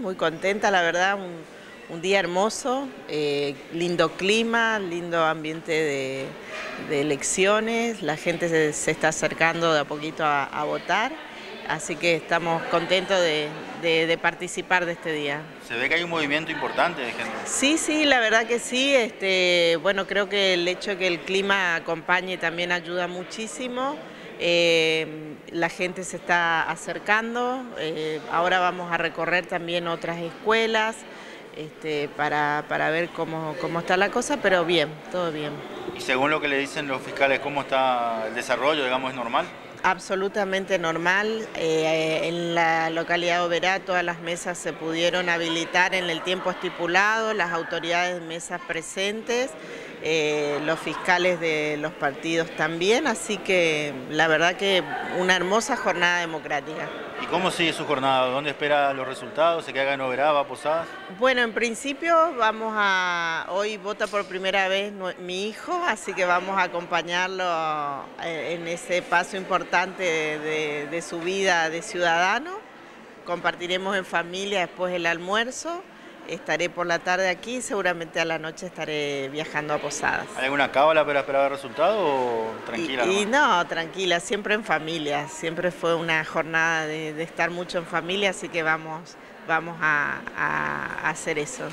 Muy contenta, la verdad, un día hermoso, lindo clima, lindo ambiente de elecciones, la gente se está acercando de a poquito a votar, así que estamos contentos de participar de este día. Se ve que hay un movimiento importante de gente. Sí, sí, la verdad que sí. Bueno, creo que el hecho de que el clima acompañe también ayuda muchísimo. La gente se está acercando. Ahora vamos a recorrer también otras escuelas para ver cómo está la cosa, pero bien, todo bien. Y según lo que le dicen los fiscales, ¿cómo está el desarrollo? Digamos, ¿es normal? Absolutamente normal. En la localidad de Oberá todas las mesas se pudieron habilitar en el tiempo estipulado, las autoridades de mesas presentes, los fiscales de los partidos también, así que la verdad que una hermosa jornada democrática. ¿Y cómo sigue su jornada? ¿Dónde espera los resultados? ¿Se queda en Oberá, va a Posadas? Bueno, en principio hoy vota por primera vez mi hijo, así que vamos a acompañarlo en ese paso importante de su vida de ciudadano. Compartiremos en familia después el almuerzo. Estaré por la tarde aquí, seguramente a la noche estaré viajando a Posadas. ¿Hay alguna cábala para esperar el resultado o tranquila Y nomás? no, tranquila, siempre en familia, siempre fue una jornada de estar mucho en familia, así que vamos a hacer eso.